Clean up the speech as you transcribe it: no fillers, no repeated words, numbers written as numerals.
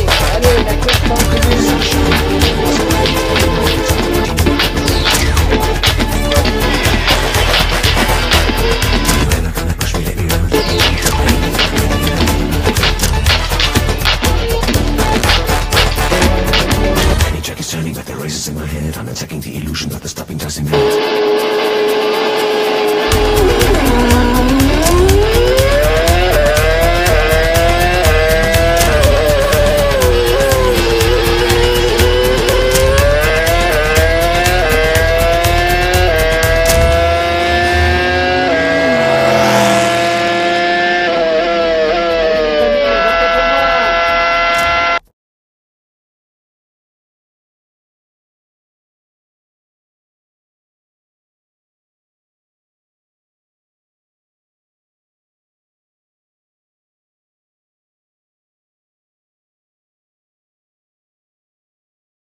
Allez, la course en Turning, but the race is in my head. I'm attacking the illusion that the stopping doesn't mean.